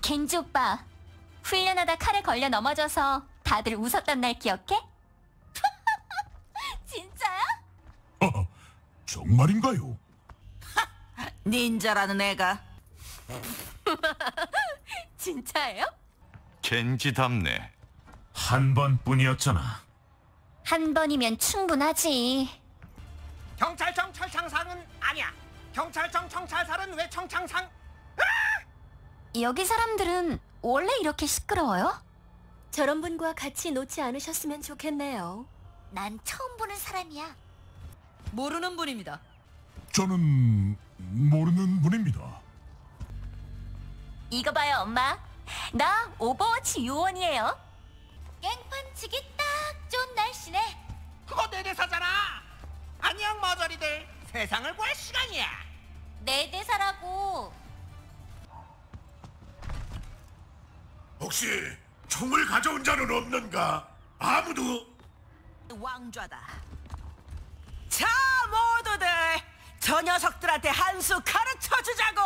겐지 오빠, 훈련하다 칼에 걸려 넘어져서 다들 웃었던 날 기억해? 진짜야? 정말인가요? 닌자라는 애가. 진짜예요? 겐지답네. 한 번뿐이었잖아. 한 번이면 충분하지. 경찰청 철창상은 아니야. 경찰청 청찰살은 왜 청창상? 여기 사람들은 원래 이렇게 시끄러워요? 저런 분과 같이 놓지 않으셨으면 좋겠네요. 난 처음 보는 사람이야. 모르는 분입니다. 저는 모르는 분입니다. 이거 봐요, 엄마. 나 오버워치 요원이에요. 깽판 치기 딱 좋은 날씨네. 그거 내 대사잖아. 안녕 머저리들. 세상을 구할 시간이야. 내 대사라고. 혹시 총을 가져온 자는 없는가? 아무도? 왕좌다. 자, 모두들 저 녀석들한테 한 수 가르쳐 주자고.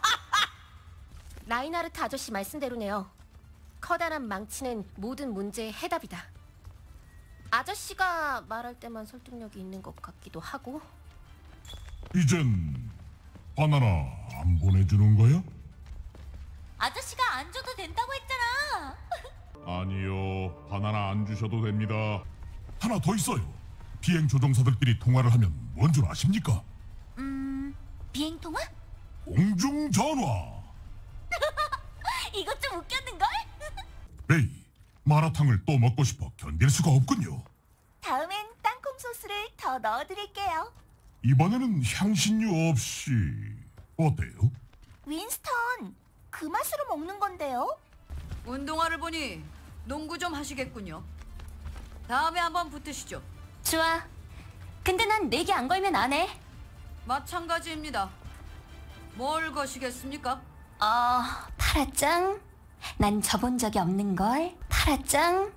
라인하르트 아저씨 말씀대로네요. 커다란 망치는 모든 문제의 해답이다. 아저씨가 말할 때만 설득력이 있는 것 같기도 하고. 이젠 바나나 안 보내주는 거야? 아저씨가 안 줘도 된다고 했잖아. 아니요, 바나나 안 주셔도 됩니다. 하나 더 있어요. 비행 조종사들끼리 통화를 하면 뭔 줄 아십니까? 비행통화? 공중 전화. 이것 좀 웃겼는걸? 에이, 마라탕을 또 먹고 싶어 견딜 수가 없군요. 다음엔 땅콩 소스를 더 넣어드릴게요. 이번에는 향신료 없이 어때요? 윈스턴, 그 맛으로 먹는 건데요? 운동화를 보니 농구 좀 하시겠군요. 다음에 한번 붙으시죠. 좋아. 근데 난 내기 안 걸면 안 해. 마찬가지입니다. 뭘 거시겠습니까? 파라짱? 난 져본 적이 없는걸. 파라짱?